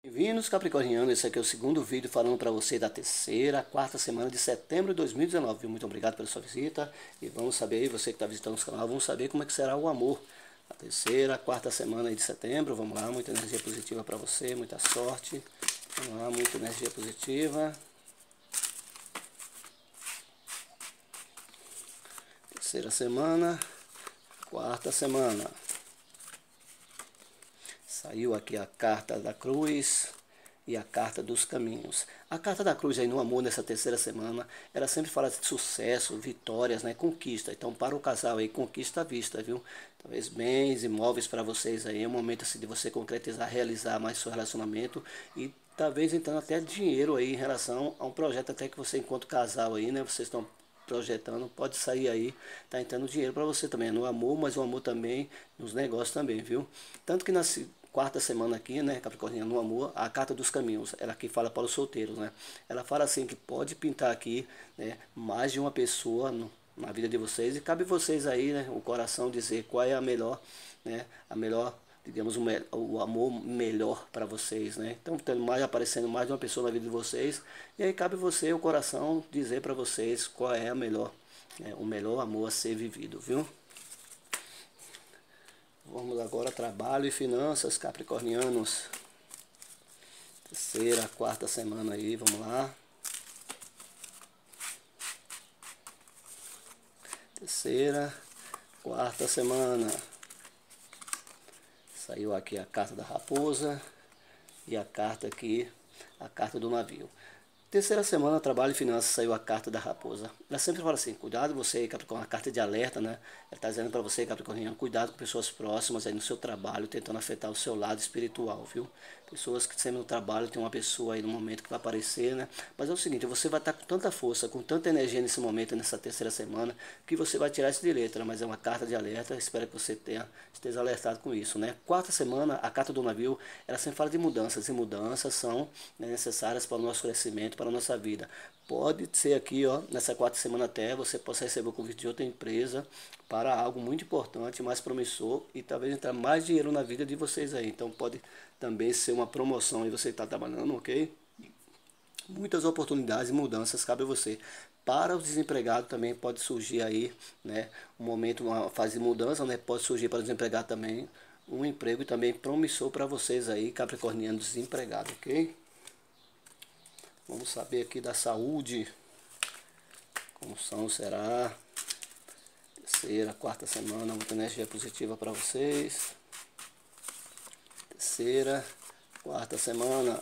Bem-vindos, Capricorniano. Esse aqui é o segundo vídeo falando para você da terceira, quarta semana de setembro de 2019. Muito obrigado pela sua visita e vamos saber, você que está visitando o canal, vamos saber como é que será o amor. A terceira, quarta semana aí de setembro, vamos lá, muita energia positiva para você, muita sorte. Vamos lá, muita energia positiva. Terceira semana, quarta semana. Saiu aqui a carta da cruz e a carta dos caminhos. A carta da cruz aí no amor nessa terceira semana, ela sempre fala de sucesso, vitórias, né, conquista. Então para o casal aí, conquista à vista, viu? Talvez bens, imóveis para vocês aí, é um momento assim de você concretizar, realizar mais seu relacionamento e talvez entrando até dinheiro aí em relação a um projeto até que você enquanto casal aí, né, vocês estão projetando, pode sair aí, tá entrando dinheiro para você também, no amor, mas o amor também nos negócios também, viu? Tanto que na quarta semana aqui, né, Capricorniano, no amor, a carta dos caminhos, ela aqui fala para os solteiros, né? Ela fala assim que pode pintar aqui, né, mais de uma pessoa na vida de vocês e cabe vocês aí, né, o coração dizer qual é a melhor, né, a melhor, digamos, o amor melhor para vocês, né? Então, tendo mais aparecendo mais de uma pessoa na vida de vocês, e aí cabe você, o coração, dizer para vocês qual é a melhor, né, o melhor amor a ser vivido, viu? Vamos agora trabalho e finanças, capricornianos. Terceira, quarta semana aí, vamos lá. Terceira, quarta semana. Saiu aqui a carta da raposa e a carta aqui, a carta do navio. Terceira semana, trabalho e finanças, saiu a carta da raposa. Ela sempre fala assim, cuidado você, Capricórnio, a carta de alerta, né? Ela está dizendo para você, Capricorniano, cuidado com pessoas próximas aí no seu trabalho, tentando afetar o seu lado espiritual, viu? Pessoas que sempre no trabalho, tem uma pessoa aí no momento que vai aparecer, né? Mas é o seguinte, você vai estar com tanta força, com tanta energia nesse momento, nessa terceira semana, que você vai tirar isso de letra, mas é uma carta de alerta, espero que você esteja alertado com isso, né? Quarta semana, a carta do navio, ela sempre fala de mudanças, e mudanças são, né, necessárias para o nosso crescimento, para a nossa vida. Pode ser aqui, ó, nessa quarta semana até, você possa receber o convite de outra empresa para algo muito importante, mais promissor e talvez entrar mais dinheiro na vida de vocês aí. Então pode também ser uma promoção e você está trabalhando, ok? Muitas oportunidades e mudanças cabe a você. Para os desempregados também pode surgir aí, né, um momento, uma fase de mudança, né, pode surgir para o desempregado também um emprego também promissor para vocês aí, capricornianos desempregados, ok? Vamos saber aqui da saúde. Como são, será? Terceira, quarta semana, muita energia positiva para vocês. Terceira, quarta semana.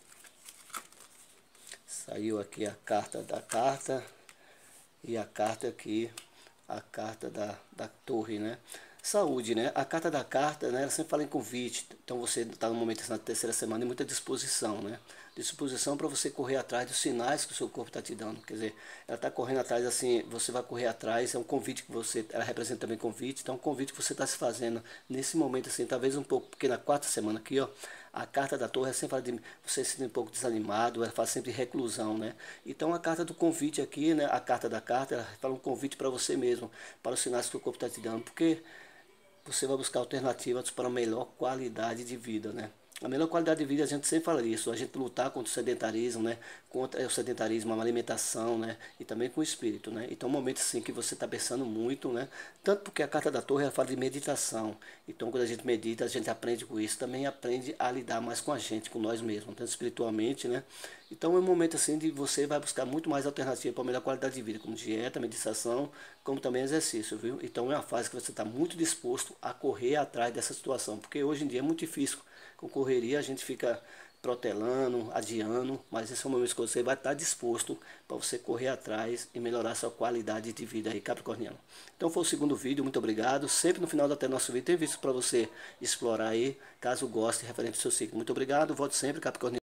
Saiu aqui a carta da carta. E a carta aqui, a carta da torre, né? Saúde, né? A carta da carta, né? Ela sempre fala em convite. Então você está no momento na terceira semana e muita disposição, né? Disposição para você correr atrás dos sinais que o seu corpo está te dando. Quer dizer, ela está correndo atrás assim, você vai correr atrás, é um convite que você, ela representa também convite, então é um convite que você está se fazendo nesse momento assim, talvez um pouco, porque na quarta semana aqui, ó, a carta da torre sempre fala de você se sentir um pouco desanimado, ela fala sempre de reclusão, né? Então a carta do convite aqui, né? A carta da carta, ela fala um convite para você mesmo, para os sinais que o corpo está te dando, porque você vai buscar alternativas para uma melhor qualidade de vida, né? A melhor qualidade de vida, a gente sempre fala isso, a gente lutar contra o sedentarismo, né? Contra o sedentarismo, a alimentação, né? E também com o espírito, né? Então, um momento assim que você está pensando muito, né? Tanto porque a carta da torre ela fala de meditação. Então, quando a gente medita, a gente aprende com isso, também aprende a lidar mais com a gente, com nós mesmos, tanto espiritualmente, né? Então, é um momento assim de você vai buscar muito mais alternativas para a melhor qualidade de vida, como dieta, meditação, como também exercício, viu? Então, é uma fase que você está muito disposto a correr atrás dessa situação, porque hoje em dia é muito difícil. Com correria a gente fica protelando, adiando, mas esse é o momento que você vai estar disposto para você correr atrás e melhorar sua qualidade de vida aí, Capricorniano. Então foi o segundo vídeo, muito obrigado. Sempre no final do nosso vídeo tem vídeos para você explorar aí, caso goste, referente ao seu signo. Muito obrigado, volte sempre, Capricorniano.